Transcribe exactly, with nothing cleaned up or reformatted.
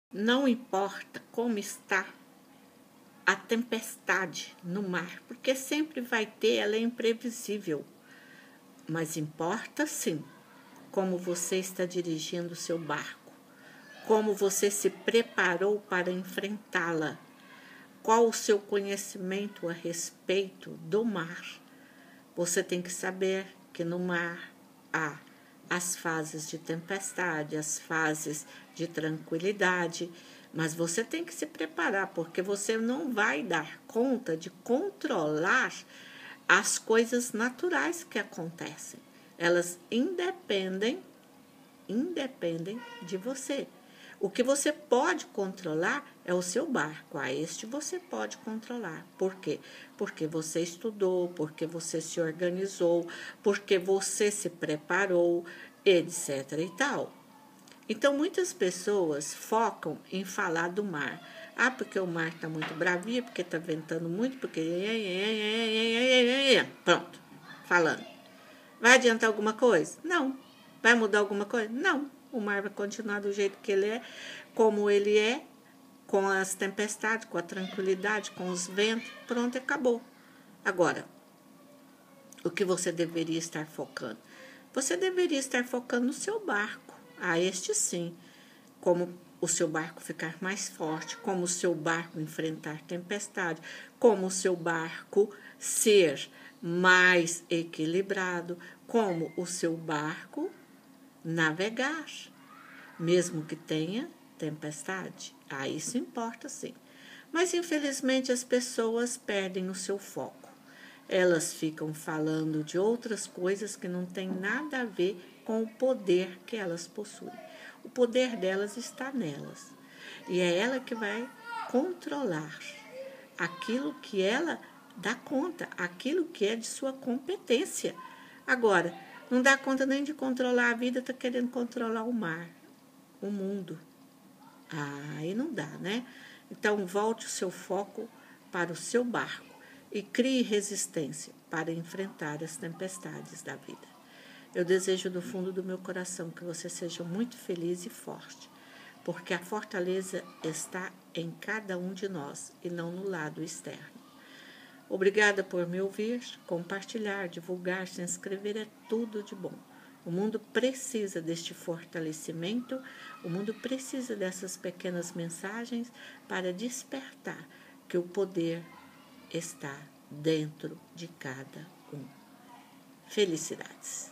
Não importa como está a tempestade no mar, porque sempre vai ter, ela é imprevisível. Mas importa sim como você está dirigindo o seu barco, como você se preparou para enfrentá-la, qual o seu conhecimento a respeito do mar. Você tem que saber que no mar há as fases de tempestade, as fases de tranquilidade, mas você tem que se preparar, porque você não vai dar conta de controlar as coisas naturais que acontecem. Elas independem, independem de você. O que você pode controlar é o seu barco. Ah, este você pode controlar. Por quê? Porque você estudou, porque você se organizou, porque você se preparou, etc e tal. Então, muitas pessoas focam em falar do mar. Ah, porque o mar está muito bravio, porque está ventando muito, porque... Pronto, falando. Vai adiantar alguma coisa? Não. Vai mudar alguma coisa? Não. O mar vai continuar do jeito que ele é, como ele é, com as tempestades, com a tranquilidade, com os ventos. Pronto, acabou. Agora, o que você deveria estar focando? Você deveria estar focando no seu barco. Ah, este sim. Como o seu barco ficar mais forte, como o seu barco enfrentar tempestade, como o seu barco ser mais equilibrado, como o seu barco navegar, mesmo que tenha tempestade. Ah, isso importa sim. Mas infelizmente as pessoas perdem o seu foco. Elas ficam falando de outras coisas que não têm nada a ver com o poder que elas possuem. O poder delas está nelas. E é ela que vai controlar aquilo que ela dá conta, aquilo que é de sua competência. Agora, não dá conta nem de controlar a vida, está querendo controlar o mar, o mundo. Ah, aí não dá, né? Então, volte o seu foco para o seu barco e crie resistência para enfrentar as tempestades da vida. Eu desejo do fundo do meu coração que você seja muito feliz e forte, porque a fortaleza está em cada um de nós e não no lado externo. Obrigada por me ouvir, compartilhar, divulgar, se inscrever, é tudo de bom. O mundo precisa deste fortalecimento, o mundo precisa dessas pequenas mensagens para despertar que o poder está dentro de cada um. Felicidades!